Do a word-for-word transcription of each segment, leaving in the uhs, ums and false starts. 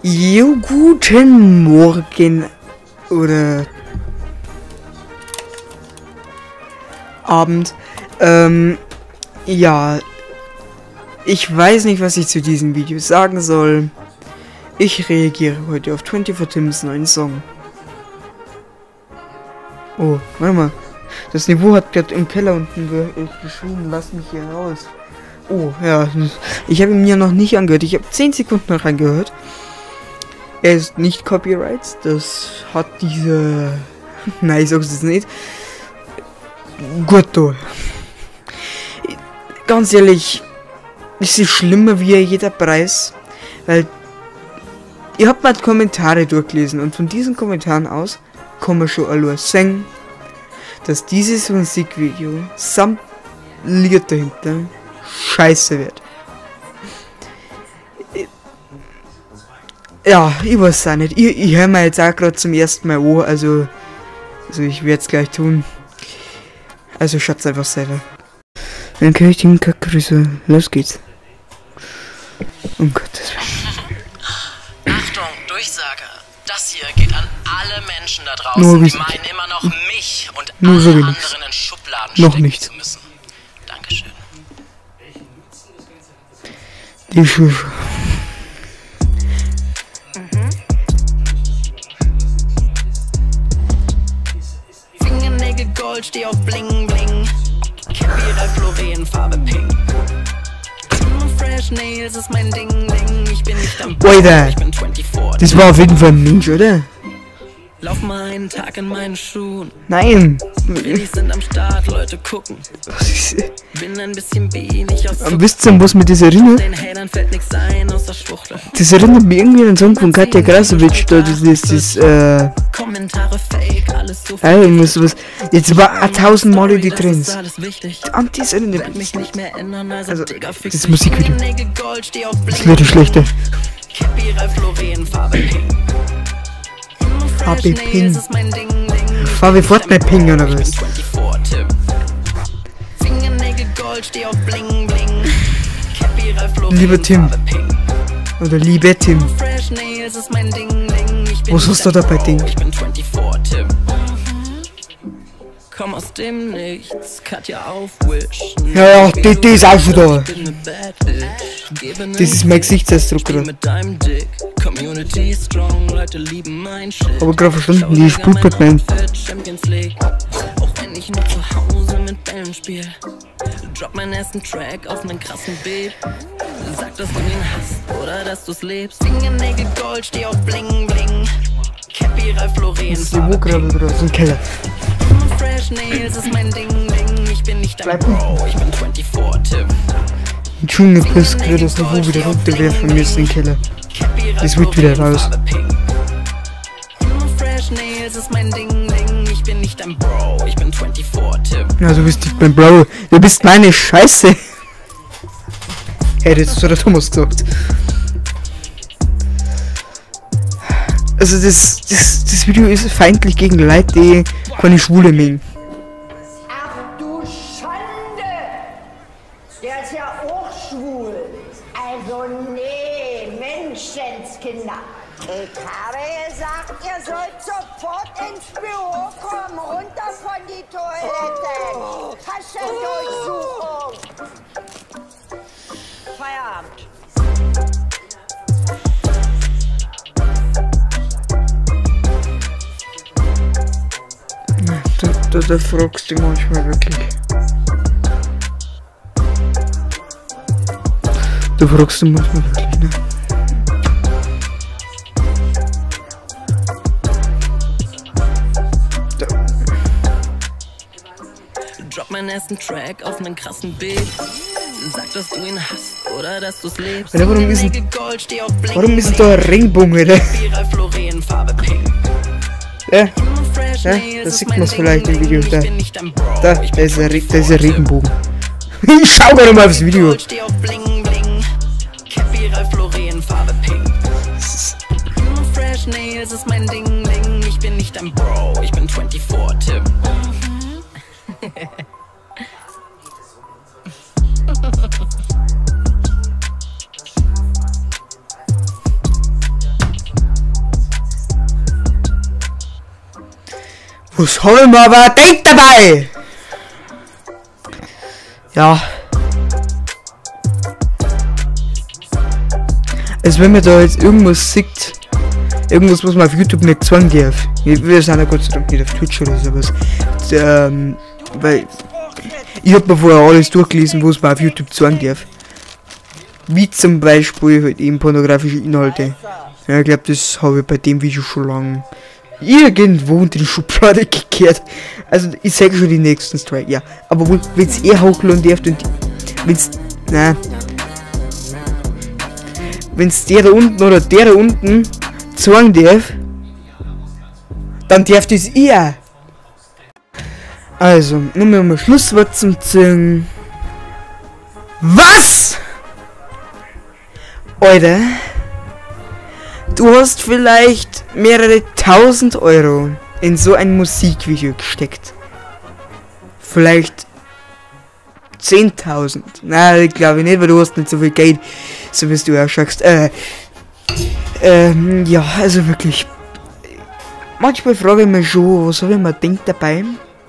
Jo, guten Morgen oder Abend. Ähm, ja, ich weiß nicht, was ich zu diesem Video sagen soll. Ich reagiere heute auf vierundzwanzig Tims neuen Song. Oh, warte mal. Das Niveau hat gerade im Keller unten ge geschrieben, lass mich hier raus. Oh, ja. Ich habe ihn mir noch nicht angehört. Ich habe zehn Sekunden reingehört. Er ist nicht Copyrights. Das hat diese... Nein, ich sag's jetzt nicht. Gut, du. Ganz ehrlich, es ist schlimmer wie jeder Preis. Weil... Ihr habt mal Kommentare durchgelesen und von diesen Kommentaren aus kann man schon allein sagen, dass dieses Musikvideo samt Lied dahinter scheiße wird. Ja, ich weiß auch nicht. Ich, ich höre mir jetzt auch gerade zum ersten Mal an, also, also ich werde es gleich tun. Also schaut's einfach selber. Dann kann ich den Kackgrüße. Los geht's. Um Gottes Willen. Achtung, Durchsage. Das hier geht an alle Menschen da draußen, Nur die meinen immer noch mich und Nur alle so anderen wenigstens. in Schubladen Noch stecken nicht. zu müssen. Dankeschön. Die Schuhe. Fingernägel Gold, steh auf Bling Bling. Cappy Ralph Lauren, Farbe Pink. Fresh Nails ist mein Ding Ding. Ich bin nicht am Alter, ich bin vierundzwanzig. das war auf jeden Fall ein Mensch, oder? Lauf mal einen Tag in meinen Schuhen. Nein. Willis sind am Start, Leute gucken. Bin ein bisschen wenig aus Aber wisst ihr, was mir das erinnert? den Hatern fällt nix ein aus der Schwuchtel. Das erinnert mich irgendwie an den Song von Katja Krasowitsch, da das ist das, äh... Kommentare fake, alles so Ja, irgendwas sowas. Jetzt war ein tausend Mal in die Trends. Das ist alles wichtig. Antis erinnert Werd mich nicht mehr ändern, also, Also, Digga, fick das dich. Musikvideo. Fingernägel Gold, steh auf Das Bling. wird das schlechte. Cappy Ralph Lauren, Farbe Pink. Farbe Fresh Pink. Nails ist mein Ding, Ding. Farbe Fortnite Ping oder was? Ich bin vierundzwanzig, Tim. Fingernägel Gold, steh auf Bling Bling. Cappy Ralph Lauren, Lieber Tim. Farbe Pink. Oder liebe Tim. Fresh Nails ist mein Ding, Ding. Ich bin Was hast du nicht da bei Bro, Ding? Ich bin vierundzwanzig, Tim. Komm aus dem Nichts, Katja auf Wish. Ja, ja, die, die ist auch schon da. Ich bin ne Bad Bitch. Gebe Das ist mein Gesichtsausdruck Spiel gerade. mit deinem Dick. Community ist strong, Leute lieben mein Shit. Aber gerade verstanden, die Spulpert mein. Champions League. Auch wenn ich nur zu Hause mit Bällen spiel. Drop meinen ersten Track auf nen krassen Beat. Sag, dass du ihn hast oder dass du's lebst. Fingernägel Gold, steh auf Bling Bling. Cappy Ralph Lauren, Das ist die Wo gerade wieder aus dem Keller. Fresh Nails ist mein Ding Ding. Ich bin nicht dein Bleib Bro, ich bin vierundzwanzig, Tim. Die Dschungelpiss wird das Niveau wieder runterwerfen müssen in den Keller. Das wird wieder raus. Fresh Nails ist mein Ding Ding. Ich bin nicht dein Bro, ich bin vierundzwanzig, Tim. Ja, du bist nicht mein Bro. Du bist meine Scheiße. Hätte jetzt zu der Thomas gesagt. Also das, das, das Video ist feindlich gegen Leute, die keine Schwule mögen. Ach du Schande! Der ist ja auch schwul. Also nee, Menschenskinder. Ich habe gesagt, ihr sollt sofort ins Büro kommen, runter von die Toilette. Patientendurchsuchung. Feierabend. Da, da, da fragst du manchmal wirklich. Da fragst du manchmal wirklich, ne? Da. Drop meinen ersten Track auf nen krassen Beat. Sag, dass du ihn hast oder dass du's lebst. Alter, warum ist denn- Fingernägel Gold, steh auf Bling Warum ist Bling. da ein Regenbogen, Alter? Cappy Ralph Lauren, Farbe Pink. Ja, Fresh ja, Nails da ist sieht mein man's Ding vielleicht im Ding. Video. Ich Da, bin nicht dein Bro, da, ich da bin ist ein, Re vierundzwanzig, da ist ein Tim. Regenbogen. Ich schau gerade mal aufs Video. Gold, steh auf Bling Bling. Cappy Ralph Lauren, Farbe Pink. Fresh Nails ist mein Ding Ding. Ich bin nicht dein Bro, ich bin vierundzwanzig, Tim. Was haben wir aber denkt dabei? Ja. Also wenn man da jetzt irgendwas sieht, irgendwas, was man auf YouTube nicht zeigen darf. Wir sind ja Gott sei Dank nicht auf Twitch oder sowas. Ähm, weil ich hab mir vorher alles durchgelesen, was man auf YouTube zeigen darf. Wie zum Beispiel halt eben pornografische Inhalte. Ja, ich glaube, das habe ich bei dem Video schon lange irgendwo in die Schublade gekehrt. Also ich sage schon die nächsten Strike, ja. Aber wenn es eh hochladen darf und wenn's. Nein. Wenn es der da unten oder der da unten zeigen darf, dann darf das eher. Also, nur mal Schlusswort zum Zingen. Was? Alter, du hast vielleicht mehrere tausend Euro in so ein Musikvideo gesteckt. Vielleicht zehntausend. Nein, glaube ich nicht, weil du hast nicht so viel Geld, so wie du ausschaust. Äh, ähm, ja, also wirklich. Manchmal frage ich mich schon, was habe ich mir gedacht dabei.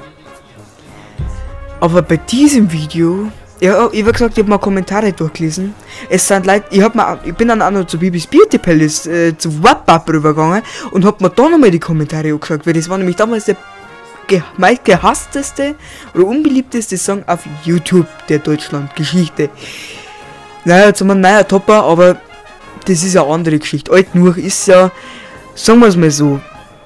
Aber bei diesem Video, ja, ich habe gesagt, ich habe mal Kommentare durchgelesen. Es sind Leute, ich hab mal, ich bin dann auch noch zu Bibis Beauty Palace, äh, zu WhatsApp rübergegangen und hab mir da nochmal die Kommentare angeschaut, weil das war nämlich damals der ge meist gehassteste oder unbeliebteste Song auf YouTube der Deutschland-Geschichte. Naja, jetzt haben wir einen neuen Topper, aber das ist eine andere Geschichte. Alt nur ist ja, sagen wir es mal so,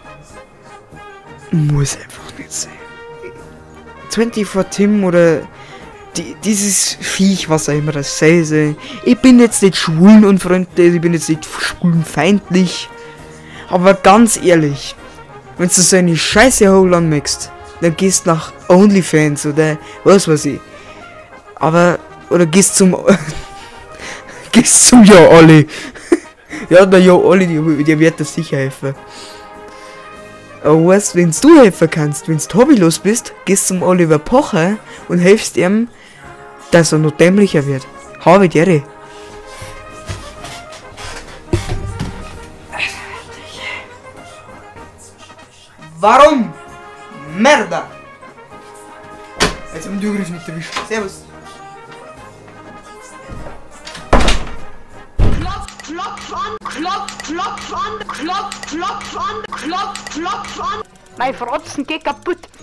muss einfach nicht sein. vierundzwanzig Tim oder die, dieses Viech, was auch immer das sei. Ich bin jetzt nicht schwulenunfreundlich, ich bin jetzt nicht schwulenfeindlich, aber ganz ehrlich, wenn du so eine Scheiße hochladen möchtest, dann gehst nach OnlyFans oder was weiß ich. Aber, oder gehst zum, gehst zum Ja Olli. Ja, der Ja Olli, der, der wird dir sicher helfen. Aber weißt, wenn du helfen kannst, wenn du hobbylos bist, gehst zum Oliver Pocher und hilfst ihm, dass er noch dämlicher wird. Habe der. Warum? Merda! Jetzt haben wir den Griff nicht erwischt. Servus. Klopf, klopf an, klopf, klopf an, klopf, klopf an, klopf, klopf an. Mein Frotzen geht kaputt.